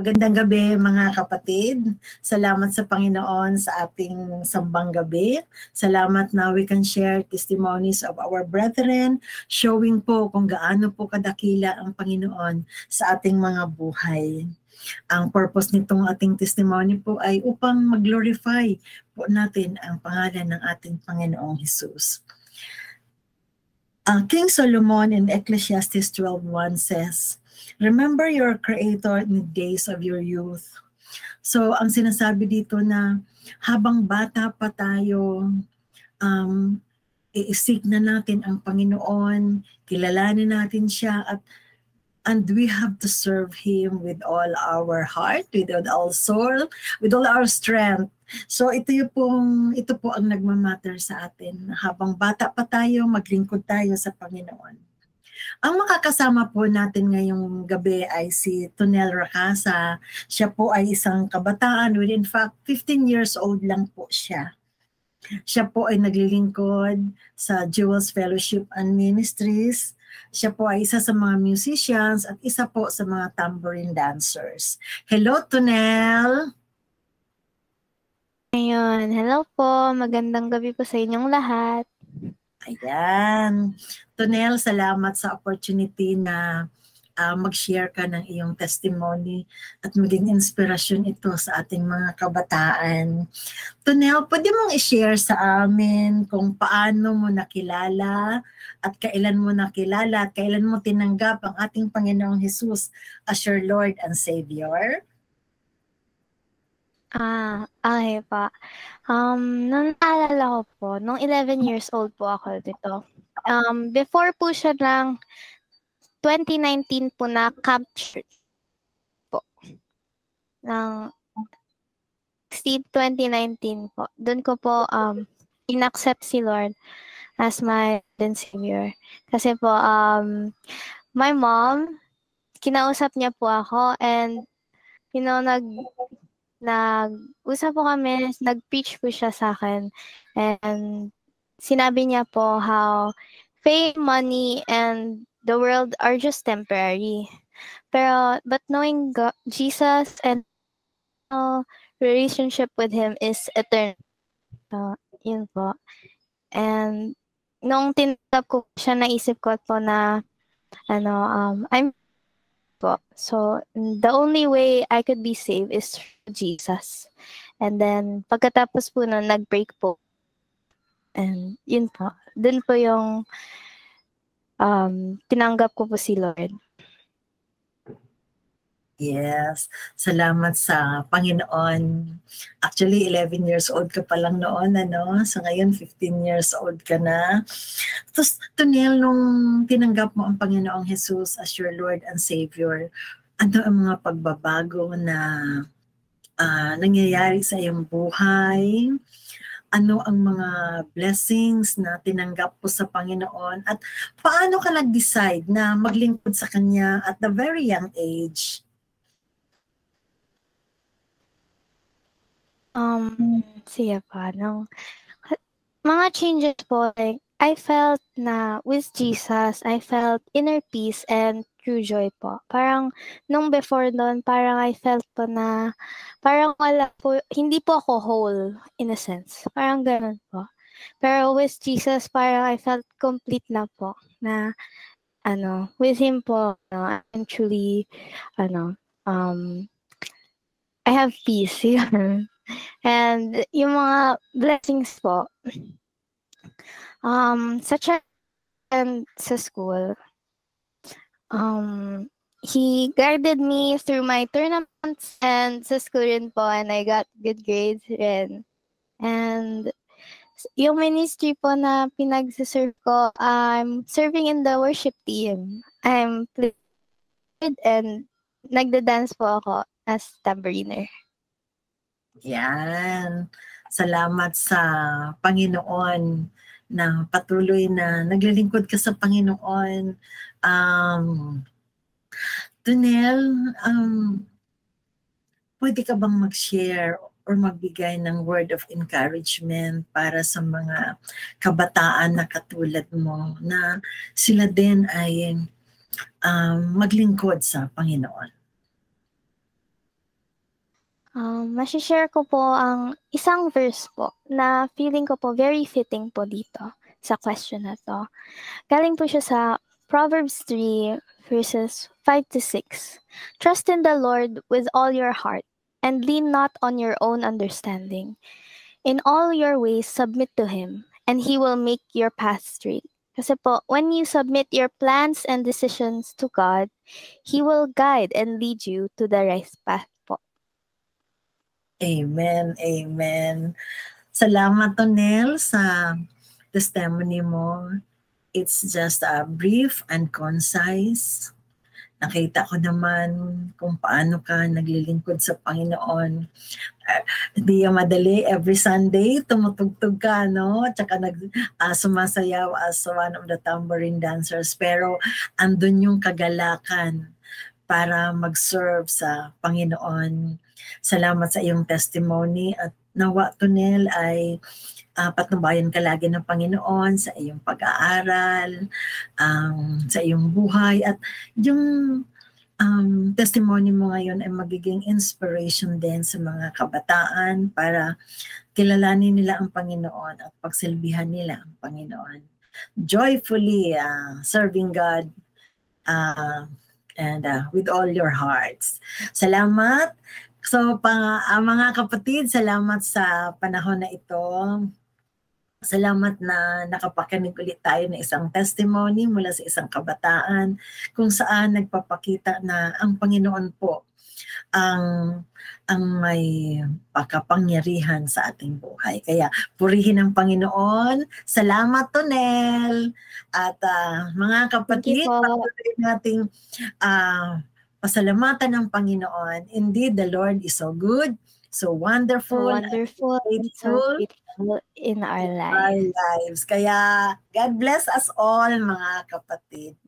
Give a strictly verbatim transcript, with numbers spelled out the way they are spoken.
Magandang gabi mga kapatid. Salamat sa Panginoon sa ating sambang gabi. Salamat na we can share testimonies of our brethren, showing po kung gaano po kadakila ang Panginoon sa ating mga buhay. Ang purpose nitong ating testimony po ay upang mag-glorify po natin ang pangalan ng ating Panginoong Hesus. Uh, King Solomon in Ecclesiastes twelve one says, "Remember your Creator in the days of your youth." So, ang sinasabi dito na habang bata pa tayo, um, iisik na natin ang Panginoon, kilalanin natin siya, at and we have to serve Him with all our heart, with all our soul, with all our strength. So ito yung pong, ito po ang nagmamatter sa atin. Habang bata pa tayo, maglingkod tayo sa Panginoon. Ang makakasama po natin ngayong gabi ay si Tonel Racasa. Siya po ay isang kabataan, with in fact fifteen years old lang po siya. Siya po ay naglilingkod sa Jewels Fellowship and Ministries. Siya po ay isa sa mga musicians at isa po sa mga tambourine dancers. Hello, Tonel! Ayun, hello po. Magandang gabi po sa inyong lahat. Ayan. Tonel, salamat sa opportunity na uh, mag-share ka ng iyong testimony at maging inspirasyon ito sa ating mga kabataan. Tonel, pwede mong i-share sa amin kung paano mo nakilala at kailan mo nakilala at kailan mo tinanggap ang ating Panginoong Hesus as your Lord and Savior? Ah, okay pa. Um, nung naalala ko po, nung eleven years old po ako dito. Um, before po siya ng twenty nineteen po na camp church po. Ng twenty nineteen po. Doon ko po um inaccept si Lord as my and Savior. Kasi po um my mom, kinausap niya po ako, and you know, nag nag-usap po kami, nag-preach po siya sa akin, and sinabi niya po how fame, money, and the world are just temporary. Pero, but knowing God, Jesus and uh, relationship with Him is eternal. So, yun po. And, nung tinanggap ko siya, naisip ko po na, ano, um, I'm po. So, the only way I could be saved is through Jesus. And then, pagkatapos po nun, nag-break po. And yun po. Dun po yung um, tinanggap ko po si Lord. Yes. Salamat sa Panginoon. Actually, eleven years old ka pa lang noon, ano? So ngayon, fifteen years old ka na. Tapos, Tonel, nung tinanggap mo ang Panginoong Hesus as your Lord and Savior, ano ang mga pagbabago na uh, nangyayari sa iyong buhay? Ano ang mga blessings na tinanggap po sa Panginoon? At paano ka nag-decide na maglingkod sa Kanya at the very young age? Um, siya pa, nung mga changes po, like, I felt na with Jesus, I felt inner peace and true joy po. Parang, nung before doon, parang I felt po na, parang wala po, hindi po ako whole, in a sense. Parang ganun po. Pero with Jesus, parang I felt complete na po, na, ano, with Him po, no, I'm truly, ano, um, I have peace. And yung mga blessings po, um, such as and sa school, um, He guided me through my tournaments and sa school rin po, and I got good grades rin. And yung ministry po na pinagsiserve ko, I'm serving in the worship team. I'm played and nagda-dance po ako as tambouriner. Yan. Salamat sa Panginoon na patuloy na naglilingkod ka sa Panginoon. Um, Tonel, um, pwede ka bang mag-share or magbigay ng word of encouragement para sa mga kabataan na katulad mo na sila din ay um, maglingkod sa Panginoon? Um, Masishare ko po ang isang verse po na feeling ko po very fitting po dito sa question na to. Galing po siya sa Proverbs three verses five to six. Trust in the Lord with all your heart and lean not on your own understanding. In all your ways, submit to Him and He will make your path straight. Kasi po, when you submit your plans and decisions to God, He will guide and lead you to the right path po. Amen, amen. Salamat, Tonel, sa testimony mo. It's just a brief and concise. Nakita ko naman kung paano ka naglilingkod sa Panginoon. Uh, hindi yung madali. Every Sunday, tumutugtog ka, no? Tsaka nag, uh, sumasayaw as one of the tambourine dancers. Pero andun yung kagalakan para mag-serve sa Panginoon. Salamat sa iyong testimony at nawa, Tonel, ay uh, patnubayan ka lagi ng Panginoon sa iyong pag-aaral, um, sa iyong buhay, at yung um, testimony mo ngayon ay magiging inspiration din sa mga kabataan para kilalanin nila ang Panginoon at pagsilbihan nila ang Panginoon. Joyfully uh, serving God uh, and uh, with all your hearts. Salamat. So, pa, uh, mga kapatid, salamat sa panahon na ito. Salamat na nakapakinig ulit tayo ng isang testimony mula sa isang kabataan kung saan nagpapakita na ang Panginoon po ang ang may pakapangyarihan sa ating buhay. Kaya purihin ang Panginoon. Salamat, Tonel. At uh, mga kapatid, patuloy nating uh, pasalamatan ng Panginoon. Indeed, the Lord is so good, so wonderful, so wonderful, and so faithful in our lives. Our lives. Kaya God bless us all, mga kapatid.